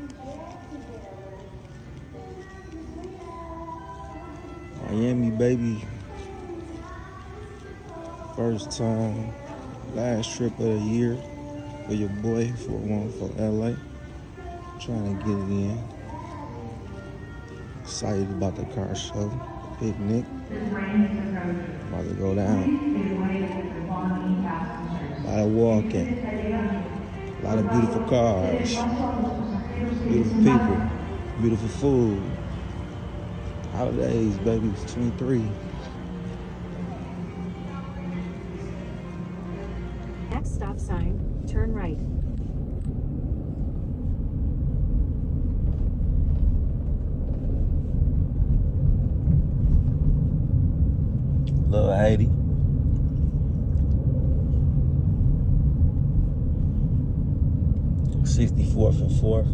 Miami, baby. First time, last trip of the year for your boy for LA. Trying to get it in. Excited about the car show, the picnic. About to go down. A lot of walking. A lot of beautiful cars. Beautiful people. Beautiful food. Holidays, baby. It's 23. Next stop sign, turn right. Little Haiti. '64th and 4th.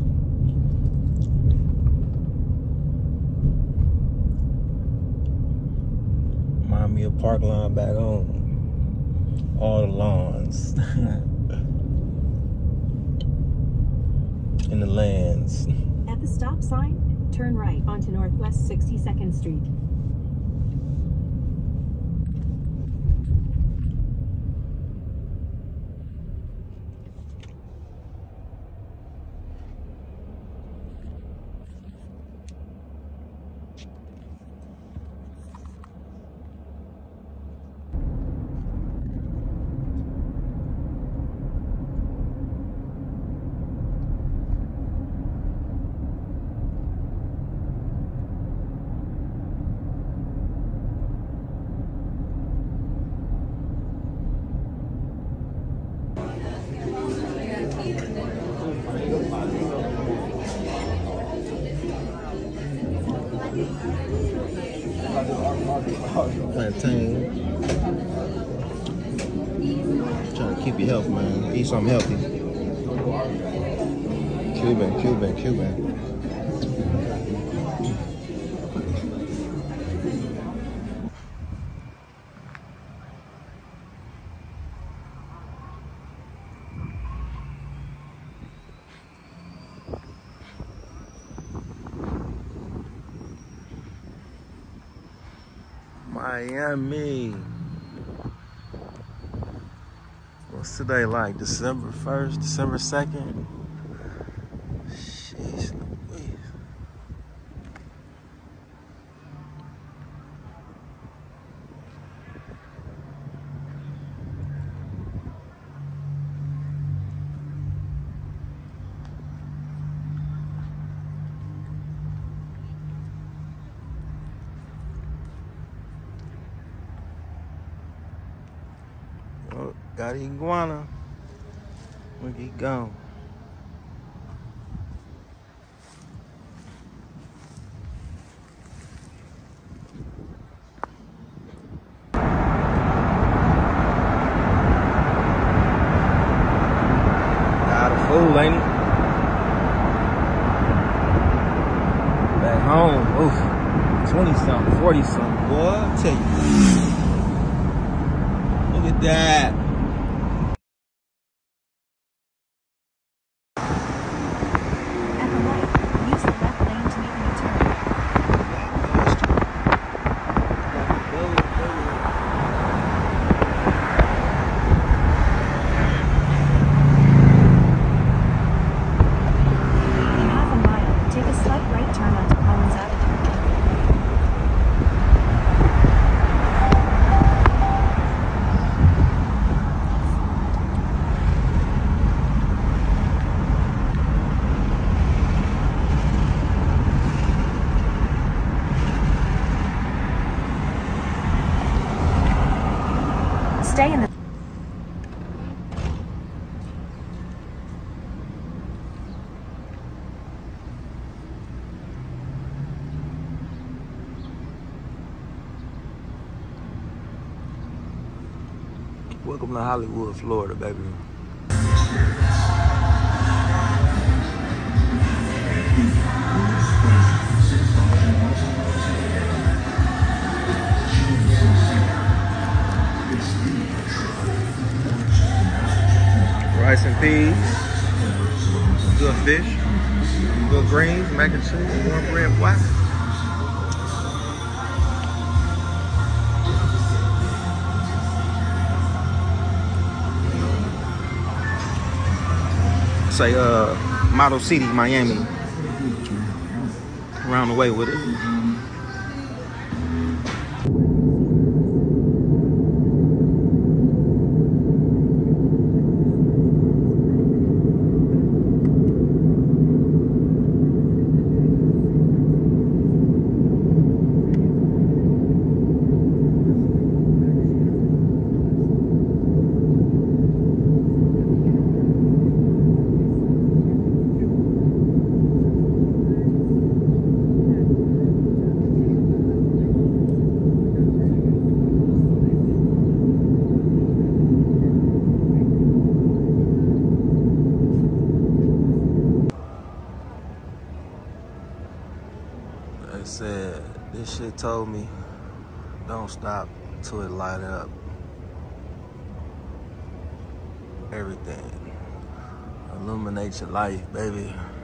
Remind me of Parkline back home. All the lawns. And the lands. At the stop sign, turn right onto Northwest 62nd Street. Plantain. Trying to keep you healthy, man. Eat something healthy. Cuban. Miami. What's today like? December 1st, December 2nd? Jeez Louise. Oh, got iguana. Look, he gone. Got a fool, ain't he? Back home, oof. 20-something, 40-something, boy, I tell you. Look at that. At the light, use the left lane to make a U-turn. In half a mile, take a slight right turn onto Collins Avenue. Stay in the Welcome to Hollywood, Florida, baby. Rice and peas, good fish. good greens, mac and cheese, cornbread, what? Say Model City, Miami. Around the way with it. They said this shit told me don't stop till it light up everything. Illuminate your life, baby.